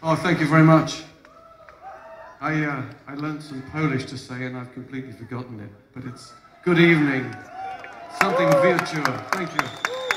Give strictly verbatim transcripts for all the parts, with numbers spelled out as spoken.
Oh, thank you very much. I, uh, I learned some Polish to say and I've completely forgotten it, but it's good evening. Something virtual. Thank you.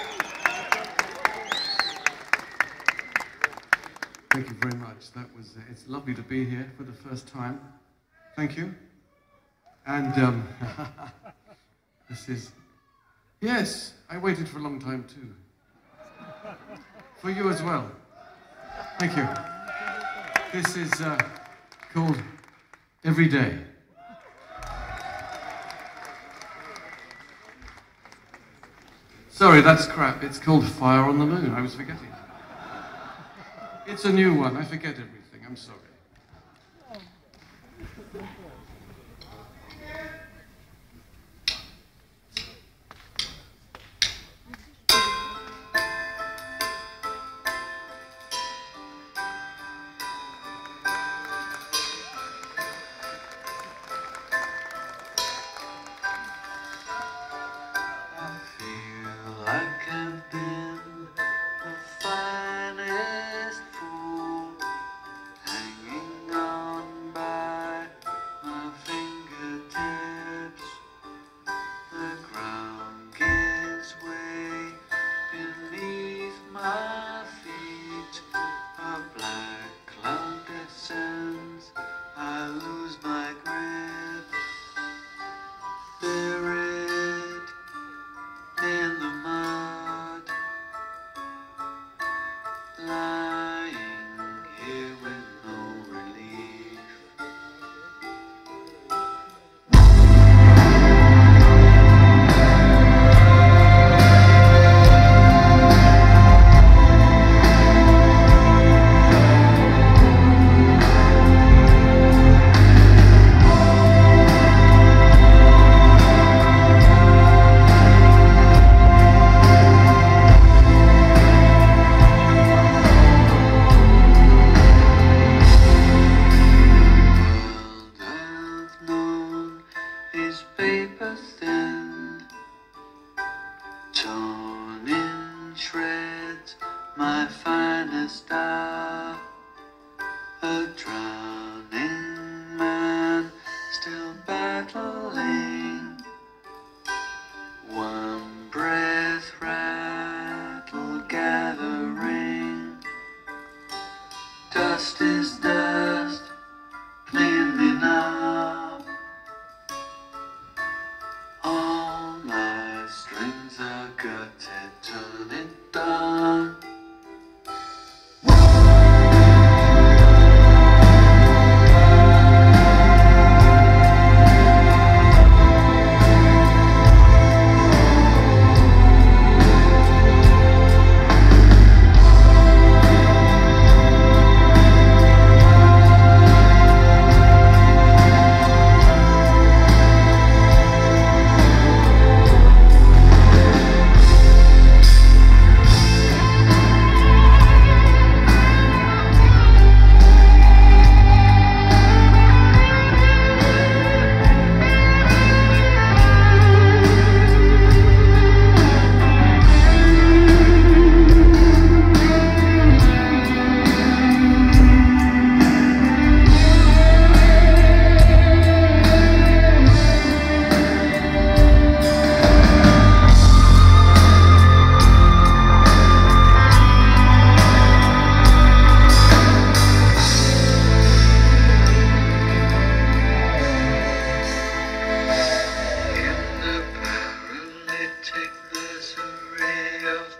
Thank you very much. That was, uh, it's lovely to be here for the first time. Thank you. And um, this is, yes, I waited for a long time too. For you as well. Thank you. This is uh, called Every Day. Sorry, that's crap. It's called Fire on the Moon. I was forgetting. It's a new one. I forget everything. I'm sorry.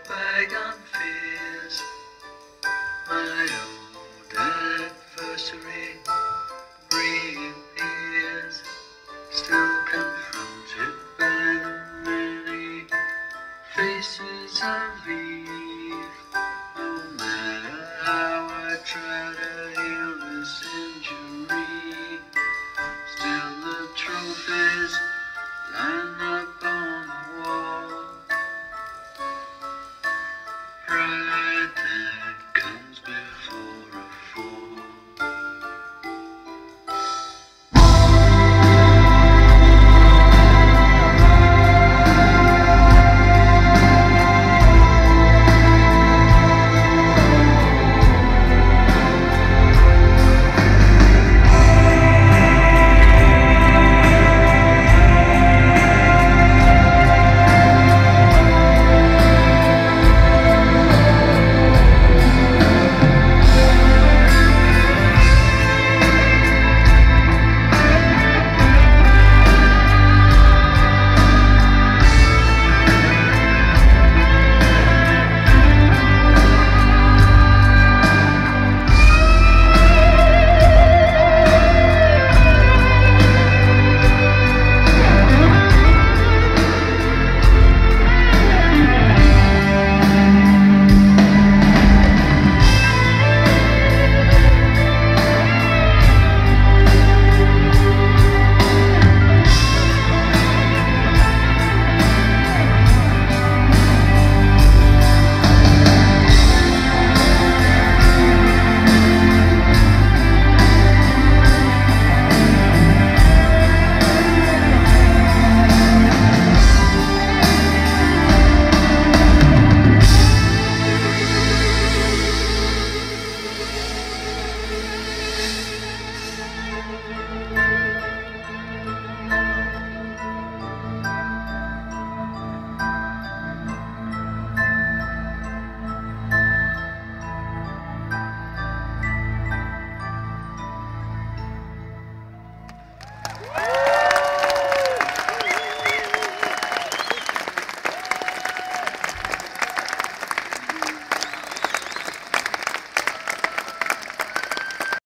My old adversary.